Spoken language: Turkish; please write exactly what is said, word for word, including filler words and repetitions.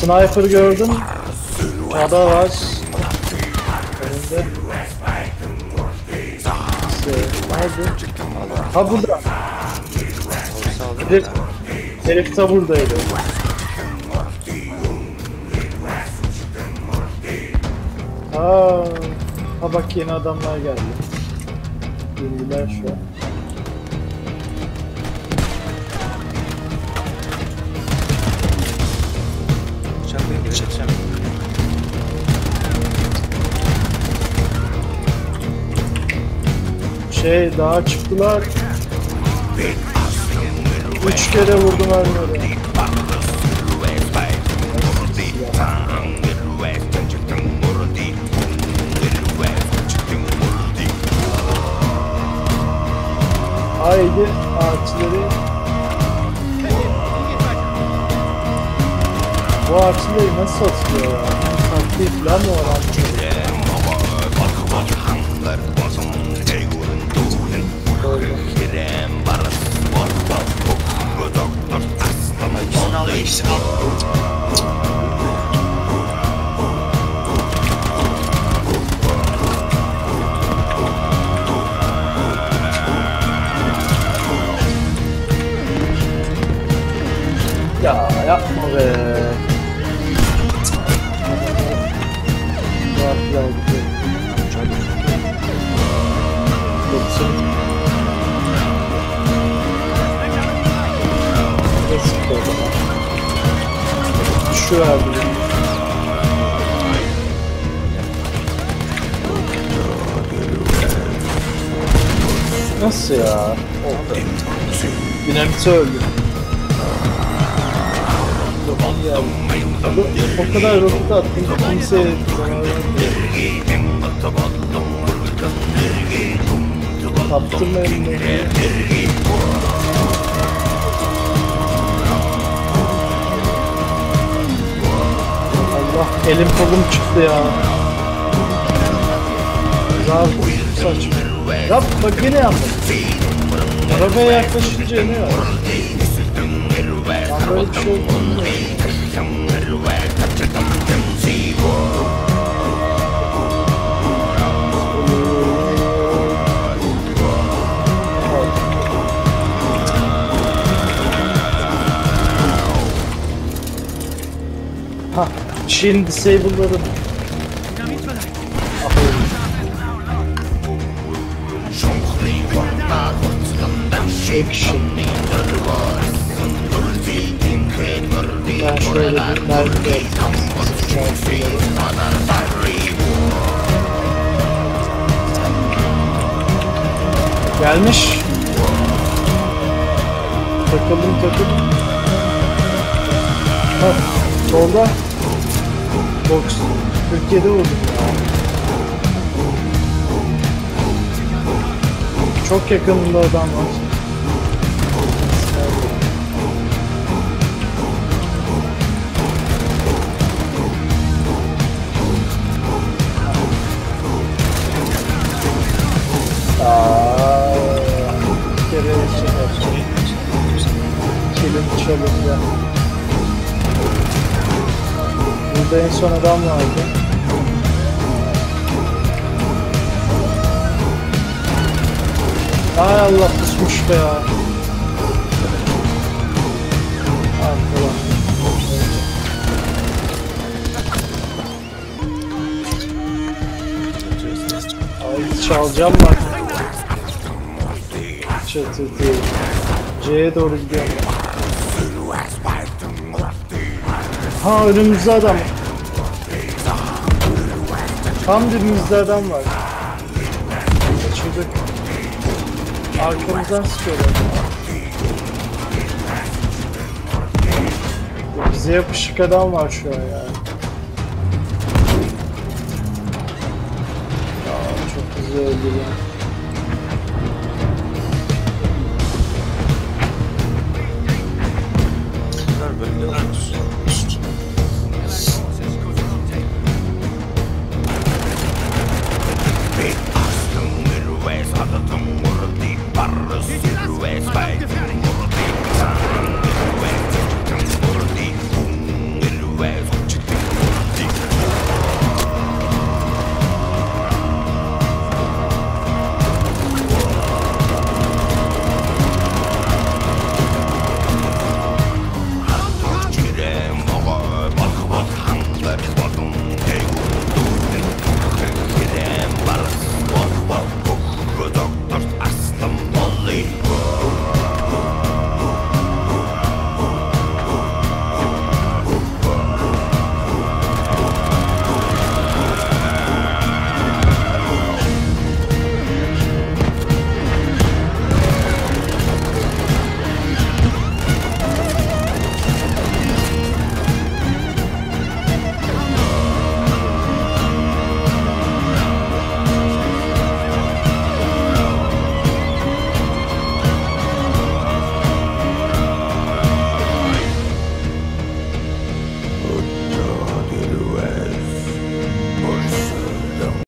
Sniper gördüm. Ada var. Önünde. Nerede? Ha burada. Herif, herif de buradaydı. Aa, ha bak yeni adamlar geldi. Yeniler şu an. Şey daha çıktılar. Üç kere vurdum ölmedi. Haydi ağaçları. Bu ağaçları nasıl atıyor ya? Taktiği falan mı var ağaçları? Ya yapma be. Rahat rahat gidiyor. Doksun. Ne sıktı o zaman? Şu verdi. Nasıl ya? Oldu. Dinamite öldü. O kadar roket attım, kimse kaptım elimleri. Allah, elim kolum çıktı ya. Zar saçma. Yap bak yine yaptım. Arabaya yaklaşınca ne var? Ben böyle bir şey oldu. Ha, Çin disable'ları. Action. Ben şöyle bir mermi de gelmiş. Takıldım takıldım. Ha, solda. Box. kırk yedi vurdum ya. Çok yakınında adam var. Aaa, bir kere şey yapacağım. Kilim çalınca. Burada en son adam vardı. Ay Allah, kusmuş be ya. Arkadan. Ay çalacağım bak. Çatı değil. C'ye doğru gidiyorum. Ha, önümüzde adam. Tam dibimizde adam var. Kaçırdık. Arkamızdan sıkıyorlar. Bize yapışık adam var şu an ya. Ya çok güzel öldü ya.